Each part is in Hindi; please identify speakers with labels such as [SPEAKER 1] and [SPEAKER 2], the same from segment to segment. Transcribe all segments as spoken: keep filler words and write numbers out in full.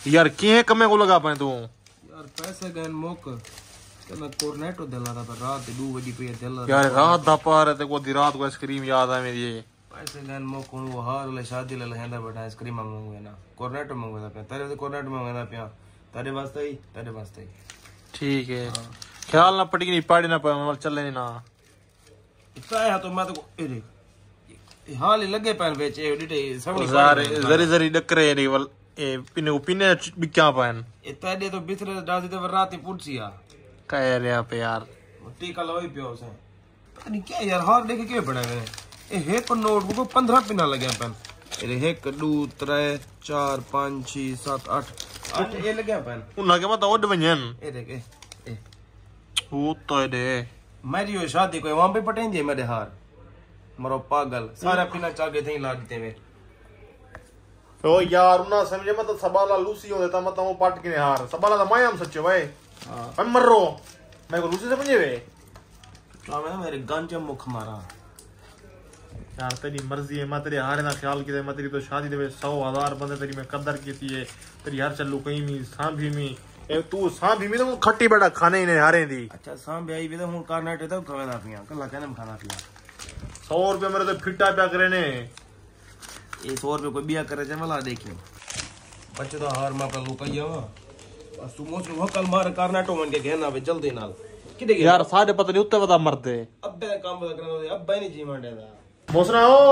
[SPEAKER 1] यार किए कमे को लगा पाए तू
[SPEAKER 2] यार पैसे गए मोक तो मैं कोर्नेटो दिला था पर रात दो बजे पे दिला
[SPEAKER 1] यार रात दा पार है ते को दी रात को आइसक्रीम याद है मेरी
[SPEAKER 2] पैसे गए मोक वो हार वाले शादी ले लहंदा बैठा आइसक्रीम मंगवाए ना कोर्नेटो मंगवाता पे तेरे से कोर्नेटो मंगवाता पे तेरे वास्ते ही तेरे वास्ते ही ठीक है ख्याल ना पड़ी नहीं पाड़ी ना पर चल लेने ना इतना है तो मैं तो ए देख हाल ही लगे पैन बेचे एडिटे सब जरी जरी डकरे रे वल ए पिने पिने बिक्या पैन इतना दे तो बिसरे डासी तो रात ही पुछिया कह रे आप यार टीका लवाई पियो से अरे क्या यार हार देखे के बना गए ए हे पर नोट को पंद्रह पिना लगे पैन अरे एक दो तीन चार पाँच छह सात आठ आठ ये लगे पैन उन के मत ओड वंजन ए देख ए ए वो तो दे मेरी शादी कोई वहां पे पटें दे मेरे हार मरो पागल सारा पिना चागे थे ला देते में ओ यार उना समझे मत सबाला लूसी हो देता मत वो पाट के हार सबाला तो मायाम सच्चे भाई हां मैं मर रो मैं को लूसी से समझे वे तो मैं मेरे गांजा मुख मारा यार तेरी मर्जी है मैं तेरे हारे ना ख्याल की मैं तेरी तो शादी दे सौ हजार बंदे तेरी मैं कदर की है तेरी यार चलू कहीं नहीं सांभी में ए तू सांभी में तो खट्टी बड़ा खाने ही ने हारे दी अच्छा सांभी आई भी तो हुन कर्नाटक तो खवेदा पिया कल्ला कहने में खाना पिया सौ रुपये मेरे तो फिटा प्या करे ने ये सौ रुपये कोई बिया करे जमला देखियो बच्चे तो हार मां का लुकाइया वा बस तू मोच नु कल मार कर्नाटक मन के कहना वे जल्दी नाल किदे यार साडे पता नहीं उत्ते वदा मरदे अबे काम बदा करना दे अबे नहीं जी मांडे दा मोसना ओ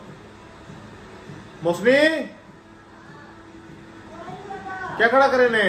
[SPEAKER 2] मोसनी क्या खड़ा करे ने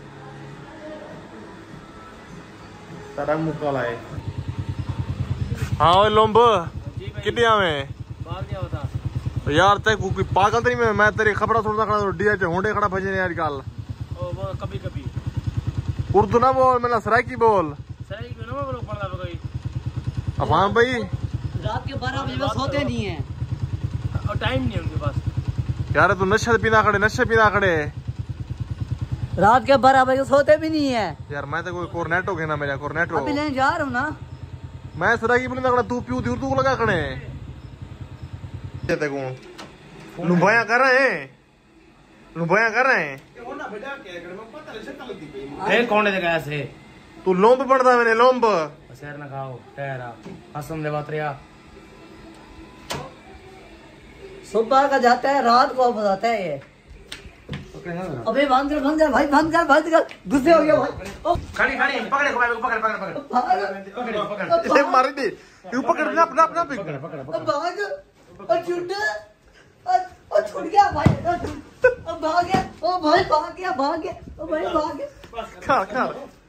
[SPEAKER 2] तारा मुकाला है हां ओए लोंब कितने आवे बाहर क्या बता तो यार ते कोई पागल तो नहीं मैं मैं तेरी खबरा सुनता खड़ा तो डीएच होंडे खड़ा भजने यार कल ओ वो कभी कभी उर्दू ना बोल मैंने सराइकी बोल सराइकी ना बोलो पड़दा कोई अब हां भाई रात के बारह बजे बस सोते नहीं है और टाइम नहीं है उनके पास यार तू नशे पीना खड़े नशे पीना खड़े रात के बारह बजे सोते भी नहीं है यार मैं तो कोई कोर्नेटो के ना मेरा कोर्नेटो अभी लेने जा रहा हूं ना मैं सराइकी बोलने खड़ा तू पियो उर्दू को लगा खड़े देखो लुभाया कर रहे हैं लुभाया कर रहे हैं ए कौन है जगह से तू लोंब पड़ता मैंने लोंब शहर ना खाओ ठहरा हसन दे बात रिया सुबह का जाता है रात को बताता है ये अबे बंद कर बंद कर भाई बंद कर बंद कर गुस्से हो गया भाई खड़ी खड़ी पकड़े को पकड़ पकड़ पकड़ पकड़ पकड़ मार दे तू पकड़ अपना अपना अपना पकड़ पकड़ भाग और छूट और छूट गया भाई अब भाग गया ओ भाई भाग गया भाग गया ओ भाई भाग गया खा खा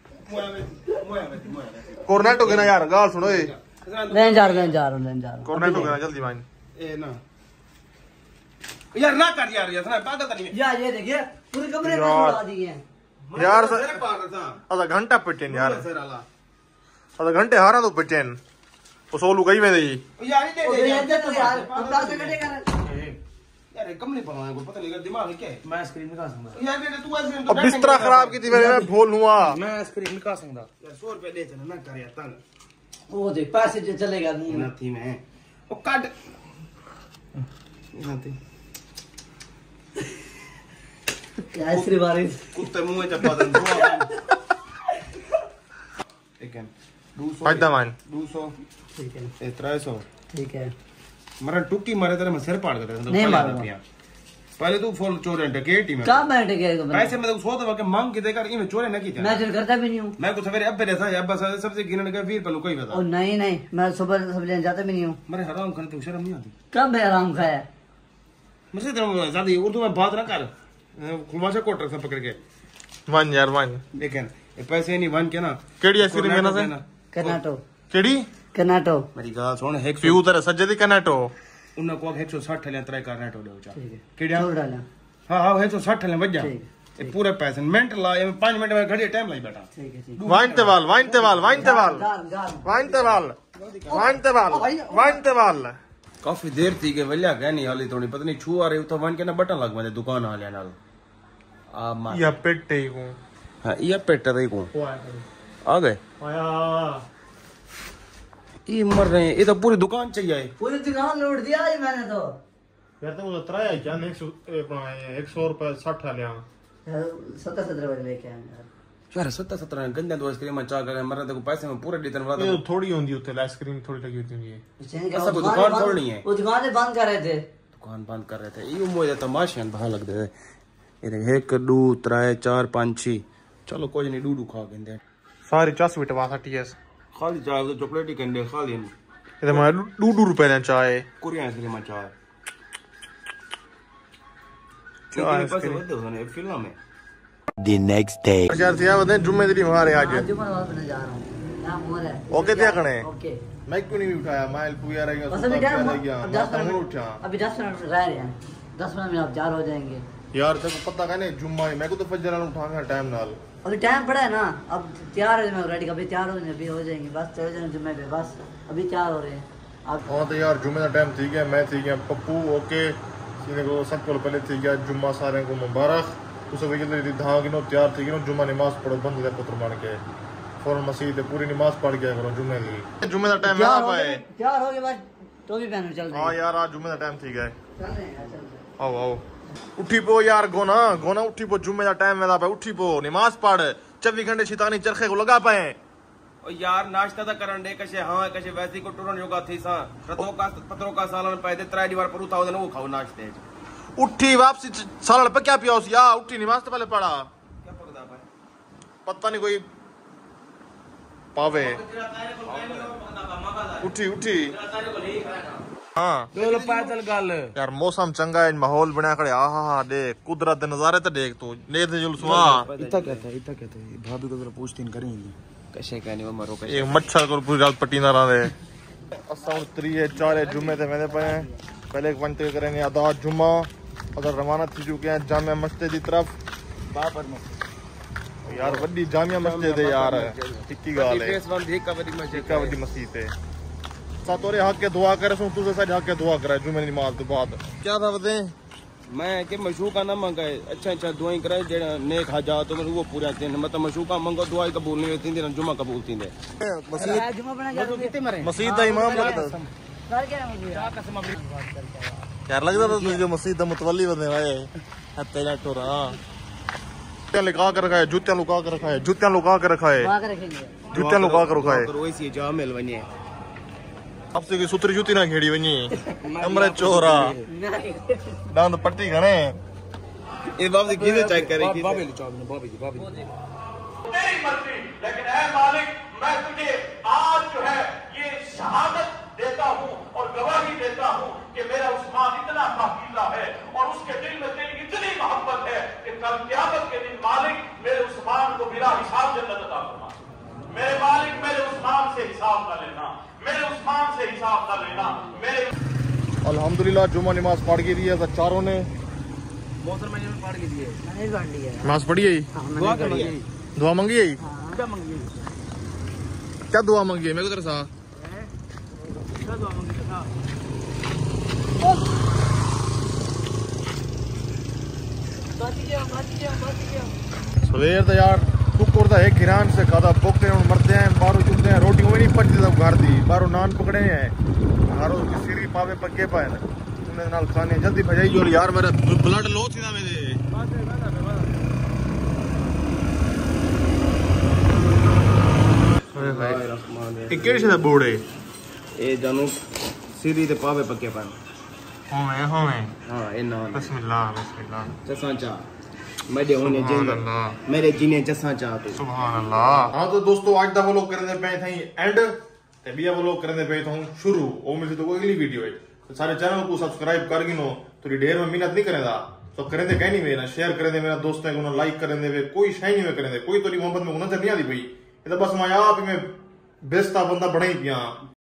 [SPEAKER 2] कोर्नेटो के ना यार गाल सुनो ए लेन जा रहा लेन जा रहा लेन जा रहा कोर्नेटो के ना जल्दी मान ए ना यार ना कर यार यार पागल तो नहीं यार ये देखिए पूरे कमरे में उड़ा दिए यार आधा घंटा पिटेन यार आधा घंटे हारा तो पिटेन वो सोलू गई में दी यार ये दे दे तो यार अपना से कटे कर यार कम नहीं पड़ा को पता नहीं दिमाग है क्या मैं स्क्रीन निकाल दूंगा यार दे तू आइसक्रीम तो बिस्तर खराब की थी मैं भूल हुआ मैं स्क्रीन निकाल दूंगा यार सौ रुपए दे देना ना कर यार तंग वो देख पैसे जो चलेगा मुंह में थी मैं ओ काट नाती क्या आइसक्रीम आ रही कुत्ते मुंह में चपा दे ठीक है दो सौ फायदा मान दो सौ ठीक है तीन सौ ठीक है मरा टुक्की मारे तेरे में सिर पाड़ कर दे नहीं मारूंगा पहले तू फुल चोरे डकेट ही में का मैं डकेट पैसे मैं तो सौ दवा के मांग के देकर इमे चोरे न की मैं चोरी करता भी नहीं हूं मैं को सवेरे अब रहता है अब सबसे गिनने का फिर पहले कोई बता ओ नहीं नहीं मैं सुबह सब लेने जाता भी नहीं हूं मेरे हराम करते हो शर्म नहीं आती कब मैं हराम खाया मुझसे तो ज्यादा उर्दू में बात ना कर खुमाशा कोटर से पकड़ के वन यार वन लेकिन ये पैसे नहीं वन के ना केडी आइसक्रीम के ना से कर्नाटो केडी कर्नाटो मेरी गाल सुन एक फ्यू तेरे सज्जे दी कर्नाटो उन्ना को एक सौ साठ ले तरह कर्नाटो ले जा ठीक है केडिया डाला हां हां एक सौ साठ ले बज जा ये पूरे पैसे मिनट ला ये पाँच मिनट में घड़ी टाइम लाई बेटा ठीक है ठीक वाइन तेवाल वाइन तेवाल वाइन तेवाल वाइन तेवाल वाइन तेवाल वाइन तेवाल काफी देर थी के वल्या कह नहीं हाली थोड़ी पता नहीं छू आ रही तो वन के ना बटन लग दे दुकान वाले नाल आ मार या पेटे को हां या पेटे दे को आ गए आया ये मर रहे हैं ये तो पूरी दुकान चाहिए पूरी दुकान लूट दिया ये मैंने तो यार तो उतरा है क्या एक सौ रुपए साठ लिया
[SPEAKER 3] सत्तर सत्तर बजे लेके आएंगे यार
[SPEAKER 2] यार सत्तर सत्तर गंदे तो आइसक्रीम चाह कर मरने देखो पैसे में पूरे डिटन वाला
[SPEAKER 1] ये थोड़ी होंगी उत्ते आइसक्रीम थोड़ी लगी होती है।
[SPEAKER 2] ऐसा कोई दुकान खोलनी है,
[SPEAKER 3] वो दुकान बंद कर रहे थे,
[SPEAKER 2] दुकान बंद कर रहे थे। ये मुझे तमाशे भा लगते थे। ये एक दो त्रै चार पाँच छह चलो कोई नहीं डू डू खा गंदे
[SPEAKER 1] सारी चास बिटवा साठी है
[SPEAKER 2] खाली चाय तो चॉकलेट ही कंडे खाली
[SPEAKER 1] ये मैं दो दो रुपए ने चाय
[SPEAKER 2] कोरियन आइसक्रीम चाय
[SPEAKER 1] चाय
[SPEAKER 2] पैसे बढ़ते होने फिल्म में।
[SPEAKER 4] The next day.
[SPEAKER 1] यार थिया बता जुम्मे दी मारे आज
[SPEAKER 3] जुम्मे नमाज पढ़ने जा रहा हूं यहां मोर है।
[SPEAKER 1] ओके क्या कने
[SPEAKER 3] ओके
[SPEAKER 1] मैं क्यों नहीं उठाया मैं पूरा रह गया
[SPEAKER 3] बस अभी टाइम दस
[SPEAKER 1] मैं
[SPEAKER 3] मिनट
[SPEAKER 1] उठा
[SPEAKER 3] अभी दस मिनट रह रहे हैं, दस मिनट में आप चार हो जाएंगे
[SPEAKER 1] यार तेरे को पता कहने जुम्मा है मैं को तो फजर नाल उठाऊंगा टाइम नाल
[SPEAKER 3] अभी टाइम पड़ा है ना। अब तैयार हो मैं रेडी अभी तैयार हो जाए अभी हो जाएंगे बस चले जाएंगे जुम्मे पे बस अभी तैयार हो रहे हैं आप।
[SPEAKER 1] हां तो यार जुम्मे का टाइम ठीक है मैं ठीक है पप्पू ओके सीने को सब को पहले ठीक है जुम्मा सारे को मुबारक उसे वजह धाग नो तैयार थी नो जुम्मा नमाज पढ़ो बंद दे पुत्र मान के फौरन मस्जिद पे पूरी नमाज पढ़ गया करो जुम्मे की जुम्मे का टाइम है आप आए
[SPEAKER 3] तैयार हो गए बस तो भी पहन चल रहे
[SPEAKER 1] हां यार आज जुम्मे का टाइम ठीक है
[SPEAKER 3] चल रहे हैं चल रहे हैं
[SPEAKER 1] आओ आओ उठी पो यार गोना गोना उठी पो जुम्मे का टाइम है पे उठी पो नमाज पढ़ चौबीस घंटे शैतानी चरखे को लगा पाए
[SPEAKER 2] ओ यार नाश्ता तो करन दे कशे हां कशे वैसी को टुरन योगा थी सा रतो का पत्रों का सालन पैदे त्रै दीवार पर उठाओ देन वो खाओ नाश्ते
[SPEAKER 1] उठी वापसी सालन पे क्या पिया या उठी नमाज तो पहले पढ़ा
[SPEAKER 2] क्या पता भाई
[SPEAKER 1] पता नहीं कोई पावे उठी उठी हाँ
[SPEAKER 2] बोलो पैदल गल
[SPEAKER 1] यार मौसम चंगा है माहौल बना खड़े आ हा हा देख कुदरत दे नजारे तो देख तू ने दे जुलूस वहां
[SPEAKER 2] इतना कहता है इतना कहता है भाभी को जरा पूछतीन करेंगे कैसे कहने वो मरो कैसे
[SPEAKER 1] ये मच्छर को पूरी रात पट्टी ना रहे असा उतरी है चार जुम्मे ते मेरे पे पहले एक पंच करेंगे अदा जुम्मा अगर रवाना थी चुके हैं जामिया मस्जिद की तरफ
[SPEAKER 2] बाबर में
[SPEAKER 1] यार वड्डी जामिया मस्जिद है यार टिक्की गाल है
[SPEAKER 2] फेस वन देख का बड़ी मस्जिद
[SPEAKER 1] का वड्डी मस्जिद है सातोरे हक के दुआ करे सो तुझे सारे हक के दुआ करे जुम्मे की नमाज के बाद क्या था बते
[SPEAKER 2] मैं के मशूका ना मंगाए अच्छा अच्छा दुआई कराए जेड़ा नेक हाजा तो वो पूरा दिन मतलब मशूका मंगो दुआई कबूल नहीं होती दिन जुम्मा कबूल थी दे
[SPEAKER 1] मस्जिद
[SPEAKER 3] जुम्मा पढ़ने जा रहे हैं
[SPEAKER 1] मस्जिद का इमाम लगता
[SPEAKER 3] सर क्या है मुझे क्या कसम अपनी
[SPEAKER 1] यार लगता था तुझे मस्जिद का मुतवल्ली बने भाई है तेरा टोरा जूतियां लुका कर रखा है जूतियां लुका कर रखा है जूतियां लुका कर रखा है
[SPEAKER 3] लगा के रखेंगे
[SPEAKER 1] जूतियां लुका कर रखा है
[SPEAKER 2] वैसी जा मिल बने
[SPEAKER 1] अब से की सुतरी जूती ना घेड़ी वनी हमरे चोरा दांत पट्टी घने
[SPEAKER 2] ये बाप से किसे चेक करे कि बाबे ले चाव ने बाबे की बाबे
[SPEAKER 5] तेरी मर्जी लेकिन ऐ मालिक मैं तुझे आज जो है ये शहादत देता हूँ और गवाही देता हूँ कि मेरा उस्मान इतना पाकीज़ा है और उसके दिल में तेरी इतनी मोहब्बत है कि कल क़यामत के दिन मालिक मेरे उस्मान को बिना हिसाब जन्नत अता फरमा। मेरे मालिक मेरे उस्मान से हिसाब न लेना, मेरे उस्मान से हिसाब न लेना। मेरे
[SPEAKER 1] अल्हम्दुलिल्लाह जुम्मा नमाज पढ़ के दिया चारों ने
[SPEAKER 2] मोहतर मैंने पढ़ के दिए
[SPEAKER 3] मैंने भी पढ़ लिया
[SPEAKER 1] नमाज पढ़ी है
[SPEAKER 2] दुआ करिए
[SPEAKER 1] दुआ मांगी है
[SPEAKER 2] क्या मांगी
[SPEAKER 1] क्या दुआ मांगी है मेरे को तेरे साथ
[SPEAKER 2] क्या दुआ मांगी था
[SPEAKER 3] बाती क्या बाती क्या बाती क्या
[SPEAKER 1] सवेर तो यार कुक करता है गिरान से खादा भूखते हैं मरते हैं बाहरों चुनते हैं रोटी वही नहीं पचती तब घर दी बाहरों नान पकड़े हैं हारो सीरी पावे पक्के पाए ना तुमने नाल खाने जल्दी भजाई जो यार मेरा ब्लड लो थी ना मेरे एक केड़ी से बोर्ड है
[SPEAKER 2] ए जानू सीरी ते पावे पक्के पान
[SPEAKER 1] होवे होवे
[SPEAKER 2] हां ए ना
[SPEAKER 1] बिस्मिल्लाह बिस्मिल्लाह
[SPEAKER 2] चसा चा मेरे होने
[SPEAKER 1] सुभान
[SPEAKER 2] जिन
[SPEAKER 1] अल्लाह
[SPEAKER 2] मेरे जीने चसा चा तो
[SPEAKER 1] सुभान अल्लाह हां तो दोस्तों आज दा व्लॉग करने पे थे एंड ते बिया व्लॉग करने पे थे शुरू ओ में से तो कोई अगली वीडियो है तो सारे चैनल को सब्सक्राइब कर गिनो तो ढेर में मेहनत नहीं करेगा तो करें दे कहीं नहीं मेरा शेयर करें दे मेरा दोस्तों को लाइक करें दे कोई शाही नहीं में करें दे कोई तो मोहब्बत में नजर नहीं आती भाई ये तो बस मैं आप में बेस्ता बंदा बड़ा ही पिया